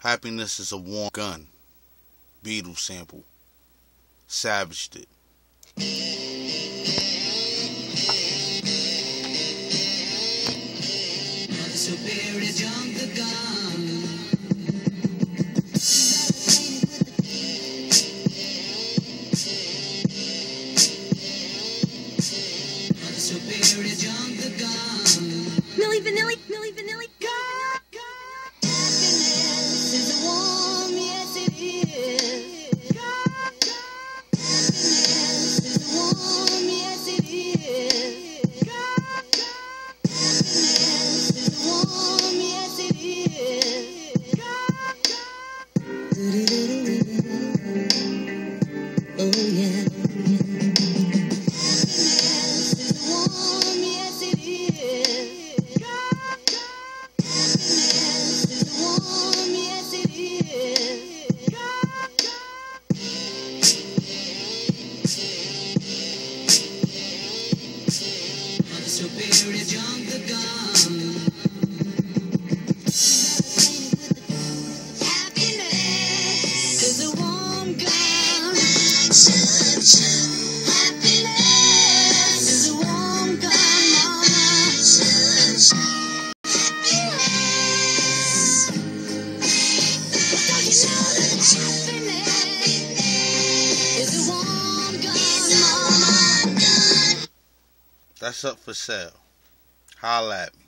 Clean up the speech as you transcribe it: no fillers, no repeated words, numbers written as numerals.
Happiness is a warm gun. Beatles sample. Savaged it. Mother Superior jumped the gun. Mother Superior jumped the gun. Milli Vanilli, Milli Vanilli. Happiness is a warm, yes it is. Happiness is a warm, yes it is. Happiness is a warm, yes it is. Oh yeah. Happiness is a warm, yes it is. Happiness is a warm, yes it is. Mother Superior jumped the gun. Happiness is a warm gun. Happiness is a warm gun, mama. That's up for sale. Holla at me.